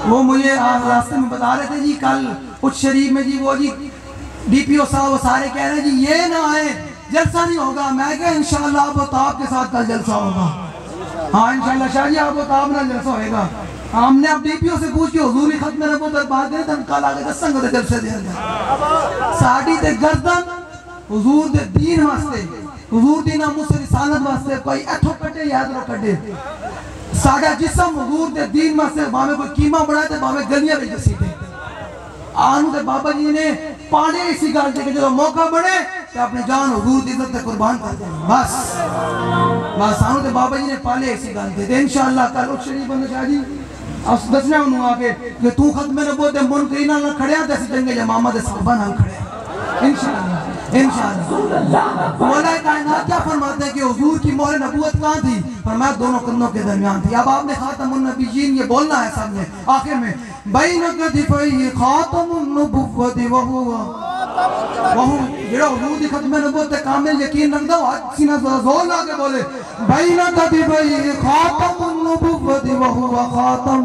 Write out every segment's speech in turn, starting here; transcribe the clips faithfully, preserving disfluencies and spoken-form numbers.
وہ مجھے راستے میں بتا رہے تھے جی کل کچھ شریف میں جی وہ جی ڈی پی او صاحب وہ سارے کہہ رہے ہیں جی یہ نہ آئے جلسہ نہیں ہوگا. میں کہا انشاءاللہ آپ و تاب کے ساتھ کل جلسہ ہوگا. ہاں انشاءاللہ شاہ جی آپ و تاب نہ جلسہ ہوئے گا. ہم نے اب ڈی پی او سے پوچھ کے حضوری ختم نبوت در بات دے تم کل آگے دستنگ دے جلسے دے گا. ساڑی دے گردن حضور دے دین واسطے حضور دی ناموس رسالت واسطے کوئی ایتھو کٹے یا ادھرو کٹے. ساڑا جسم حضور دے دین واسطے باہمیں کوئی قیمہ بڑھائے تھے باہمیں گلیاں بھی جسی تھے. آنو دے بابا جی نے پانے اسی گال دے کہ جو موقع بڑھے کہ اپنے جان حضور دی عزت قربان کر دیں. بس بس آنو دے بابا جی نے پالے اسی گال دے. انشاءاللہ کل اٹھ شریف بندہ شاہ جی اس دسنے انہوں آگے کہ تو ختم نبوت دے منکرینہ نہ کھڑے ہیں تیسی جنگے جمامہ دے صحابہ نہ کھڑے ہیں. انشاءاللہ انشاءاللہ. مولا کائنات کیا فرماتے ہیں کہ حضور کی مہر نبوت کہاں تھی؟ فرمایا دونوں کندھوں کے درمیان تھی. اب آپ نے خاتم النبیین یہ بولنا ہے سب نے آخر میں بین کتفیہ خاتم النبوت وہو وہو جڑا حضور دی ختم نبوت کامل یقین رکھتا ہو آج سینہ زور لا کے بولے بین کتفیہ خاتم النبوت وہو خاتم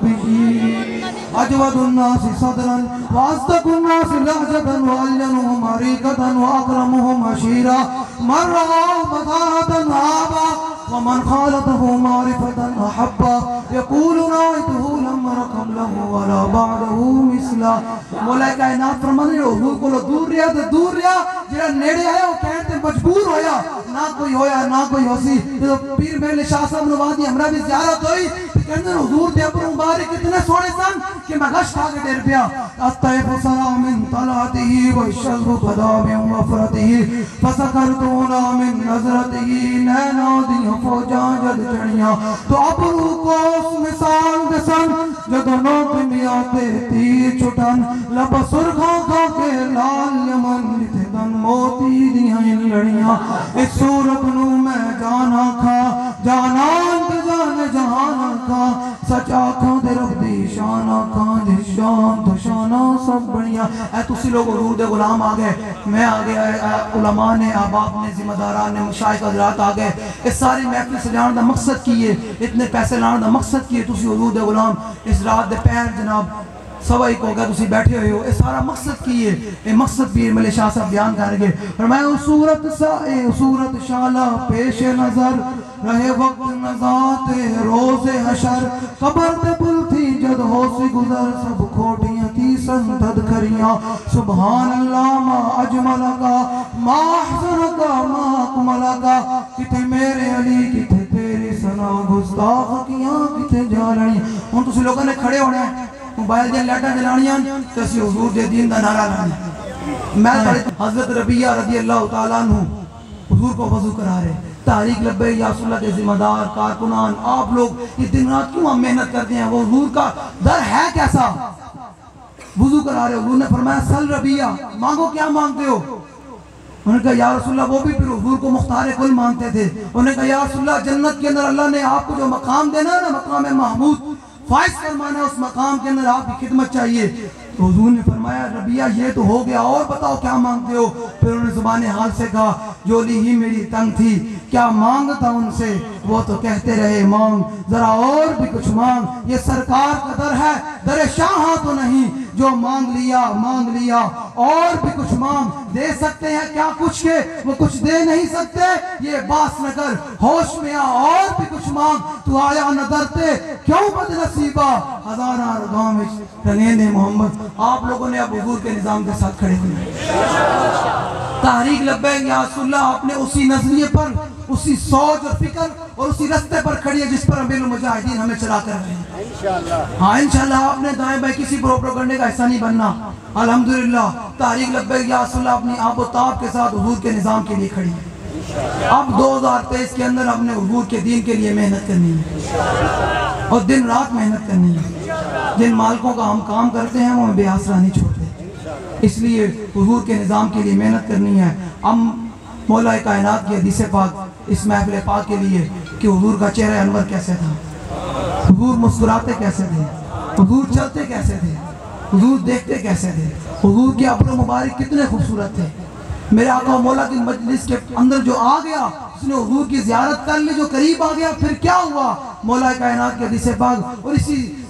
النبیین اجود الناس صدرا واصدق الناس لہجتا وعلنهم عریقتا واکرمهم عشیرا من رآہ بطاعتا عابا ومن خالته معرفتا احبا یقول رائته لم رقم له ولا بعده مثلا. مولا کائنات فرمانے حضور کو لو دور رہا تو دور رہا جڑا نیڑے آیا وہ کہتے مجبور ہویا نہ کوئی ہویا نہ کوئی ہوسی. تو پیر محل شاہ صاحب نوادی ہمراہ بھی زیارت ہوئی کہتے ہیں حضور دے ابر مبارک اتنے سوڑے سن کہ میں غش کھا کے دیر پیا. الطیف سرا من طلعته والشذب قدا من وفرته فسکرتونا من نظرته نینا دیاں فوجاں جد چڑیاں تو ابرو کو اس مثال دسن جدو نوک میاتے تیر چھٹن لب سرخاں کھا کے لال یمن لتھدن موتی دیاں ان لڑیاں. اس صورت نو میں جانا کھا جانان دے جان جہانا کھا سچ آنکھاں دے رب دی شان آنکھاں دے شان تو شانہ سب بڑیاں. اے تسی لوگ حضور دے غلام آگئے میں آگئے علماء نے آباب نے ذمہ داران نے مشایخ حضرات آگئے اس ساری محفل سے جان دا مقصد کیے اتنے پیسے لانا دا مقصد کیے تسی حضور دے غلام اس رات دے پیر جناب سوائی کو گیا تسی بیٹھے ہوئے ہو اس سارا مقصد کیے یہ مقصد پیر ملے شاہ صاحب بیان کریں گے. فرمایا صورت سائے صورت شالہ پیش نظر رہے وقت نزات روز حشر قبر تے پل تھی جد ہو سی گزر سب کھوٹیاں تھی سندد کریاں سبحان اللہ ما اجمل کا ما احسن کا ما اکمل کا کتے میرے علی کتے تیری سنا گستاخ کیاں کتے جالنی. ہن تسی لوگوں نے کھڑے ہونے موبائل دے لیٹا جلانیاں تسی حضور دے دین دا نعرہ لانے. میں حضرت ربیہ رضی اللہ تعالیٰ عنہ حضور کو وضو کرا رہے تحریک لبیک یا رسول اللہ کے ذمہ دار کارکنان آپ لوگ یہ دن رات کیوں ہم محنت کرتے ہیں وہ حضور کا در ہے کیسا وضو کرا رہے. حضور نے فرمایا سل ربیہ مانگو کیا مانگتے ہو. انہوں نے کہا یا رسول اللہ وہ بھی پھر حضور کو مختار کل مانتے تھے. انہوں نے کہا یا رسول اللہ جنت کے اندر اللہ نے آپ کو جو مقام دینا ہے نا مقام محمود فائز فرمانا ہے اس مقام کے اندر آپ کی خدمت چاہیے. تو حضور نے فرمایا ربیہ یہ تو ہو گیا اور بتاؤ کیا مانگتے ہو. پھر انہوں نے زبان حال سے کہا جولی ہی میری تنگ تھی کیا مانگتا ان سے وہ تو کہتے رہے مانگ ذرا اور بھی کچھ مانگ. یہ سرکار کا در ہے در شاہاں تو نہیں جو مانگ لیا مانگ لیا اور بھی کچھ مانگ دے سکتے ہیں کیا کچھ کے وہ کچھ دے نہیں سکتے. یہ باس نہ کر ہوش میں آ اور بھی کچھ مانگ تو آیا نہ درتے کیوں بد نصیبہ ہزارہ رگام رنگین محمد. آپ لوگوں نے اب حضور کے نظام کے ساتھ کھڑے ہوئے تحریک لبیک یا رسول اللہ آپ نے اسی نظریے پر اسی سوچ اور فکر اور اسی رستے پر کھڑی ہے جس پر امیر المجاہدین ہمیں چلا کر رہے ہیں. ہاں انشاءاللہ آپ نے دائیں بائیں کسی پروپیگنڈے کا حصہ نہیں بننا. الحمدللہ تحریک لبیک یا رسول اللہ اپنی آب و تاب کے ساتھ حضور کے نظام کے لیے کھڑی ہے. اب دو ہزار تیئیس کے اندر ہم نے حضور کے دین کے لیے محنت کرنی ہے اور دن رات محنت کرنی ہے. جن مالکوں کا ہم کام کرتے ہیں وہ ہمیں بے آسرا نہیں چھوڑتے. اس لیے حضور کے نظام کے لیے محنت کرنی ہے. ہم مولا کائنات کی حدیث پاک اس محفل پاک کے لیے کہ حضور کا چہرہ انور کیسے تھا, حضور مسکراتے کیسے تھے, حضور چلتے کیسے تھے, حضور دیکھتے کیسے تھے, حضور کے ابر مبارک کتنے خوبصورت تھے. میرے آقا و مولا کی مجلس کے اندر جو آ گیا اس نے حضور کی زیارت کر لی, جو قریب آ گیا پھر کیا ہوا. مولا کائنات کے حدیث پاک اور اسی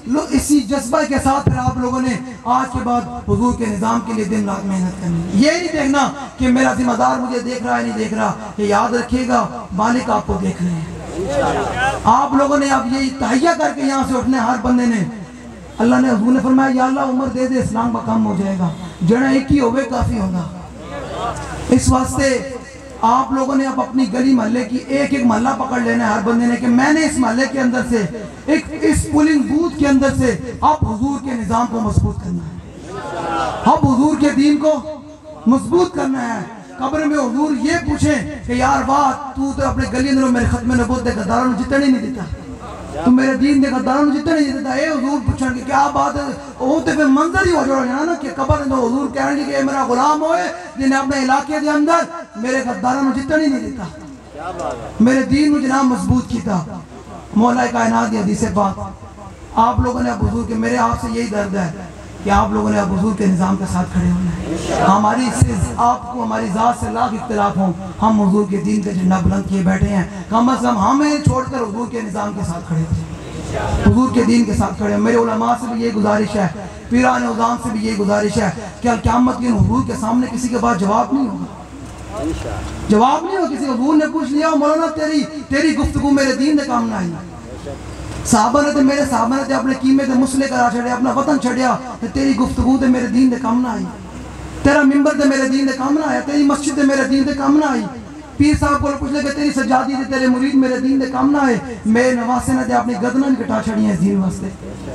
اسی جذبہ کے ساتھ پھر آپ لوگوں نے آج کے بعد حضور کے نظام کے لیے دن رات محنت کرنی ہے۔ یہ نہیں دیکھنا کہ میرا ذمہ دار مجھے دیکھ رہا ہے نہیں دیکھ رہا، کہ یاد رکھیے گا مالک آپ کو دیکھ رہے ہیں۔ آپ لوگوں نے اب یہ تہیہ کر کے یہاں سے اٹھنے، ہر بندے نے، اللہ نے حضور نے فرمایا یا اللہ عمر دے دے اسلام کا کم ہو جائے گا، جڑا ایک ہی ہوئے کافی ہوگا۔ اس واسطے آپ لوگوں نے اب اپنی گلی محلے کی ایک ایک محلہ پکڑ لینا ہے ہر بندے نے، کہ میں نے اس محلے کے اندر سے ایک اس پولنگ بوتھ کے اندر سے اب حضور کے نظام کو مضبوط کرنا ہے، اب حضور کے دین کو مضبوط کرنا ہے۔ قبر میں حضور یہ پوچھیں کہ یار بات تو تو اپنے گلی اندر میرے ختم نبوت دے غداروں نے جتنے نہیں دیتا، تو میرے دین دے غداروں نے جتنے نہیں دیتا، اے حضور پوچھیں کہ کیا بات ہے، وہ تو پھر منظر ہی ہو جڑا جانا نا کہ قبر اندر حضور کہنے گے کہ اے میرا غلام ہوئے جنہیں اپنے علاقے دے اندر میرے غداروں نے جتنے نہیں دیتا، میرے دین میں جناب مضبوط کیتا۔ مولا کائنات دی حدیث پاک، آپ لوگوں نے اب حضور کے، میرے آپ سے یہی درد ہے کہ آپ لوگوں نے اب حضور کے نظام کے ساتھ کھڑے ہونا ہے۔ ہماری سے آپ کو ہماری ذات سے لاکھ اختلاف ہوں، ہم حضور کے دین کا جھنڈا بلند کیے بیٹھے ہیں، کم از کم ہمیں چھوڑ کر حضور کے نظام کے ساتھ کھڑے تھے، حضور کے دین کے ساتھ کھڑے ہیں۔ میرے علماء سے بھی یہ گزارش ہے، پیران عظام سے بھی یہ گزارش ہے کہ قیامت کے حضور کے سامنے کسی کے پاس جواب نہیں ہوگا، جواب نہیں ہوگا۔ کسی حضور نے پوچھ لیا مولانا تیری تیری گفتگو میرے دین دے کام نہ آئی، صحابہ نے تے میرے صحابہ نے تے اپنے قیمے تے مسلے کرا چھڑیا، اپنا وطن چھڑیا، تے تیری گفتگو تے میرے دین دے کام نہ آئی، تیرا ممبر تے میرے دین دے کام نہ آیا، تیری مسجد تے میرے دین دے کام نہ آئی۔ پیر صاحب کو پوچھ لے کہ تیری سجادی تے تیرے مرید میرے دین دے کام نہ آئے، میرے نواسے نے تے اپنی گردنیں کٹا چھڑی ہیں اس دین واسطے،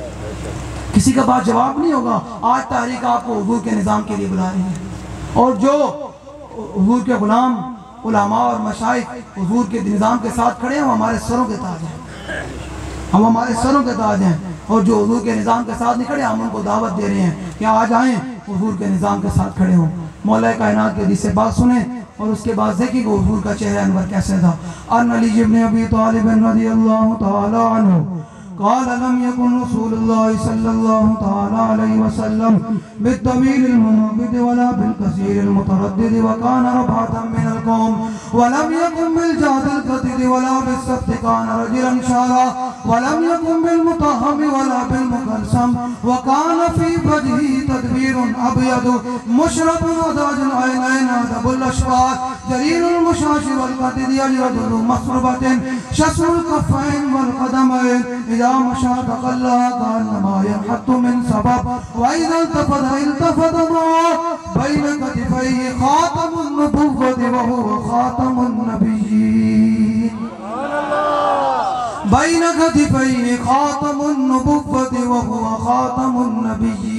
کسی کا بات جواب نہیں ہوگا۔ آج تحریک آپ کو حضور کے نظام کے لیے بلا رہی ہے، اور جو حضور کے غلام علماء اور مشائخ حضور کے نظام کے ساتھ کھڑے ہیں وہ ہمارے سروں کے تاج ہیں، ہم ہمارے سروں کے تاج ہیں، اور جو حضور کے نظام کے ساتھ نہیں کھڑے ہم ان کو دعوت دے رہے ہیں کہ آج آئیں حضور کے نظام کے ساتھ کھڑے ہوں۔ مولا کائنات کے حدیث بات سنیں اور اس کے بعد دیکھیں کہ حضور کا چہرہ انور کیسے تھا۔ ان علی بن ابی طالب رضی اللہ تعالی عنہ قال لم يكن رسول الله صلى الله تعالى عليه وسلم بالطويل المنبت ولا بالكثير المتردد وكان ربعة من القوم ولم يكن بالجاد الكتد ولا بالسبت كان رجلا شارا ولم يكن بالمطهم ولا بالمكلسم وكان في وجهه تدبير أبيض مشرب وداج العينين أدب الأشفار جرير المشاش والقتد يجرد ذو مصربة شسر الكفين والقدمين إذا مشى تقلى كأنما ينحط من سبب وإذا التفت التفت معه بين كتفيه خاتم النبوة وهو خاتم النبيين بين كتفيه خاتم النبوة وهو خاتم النبيين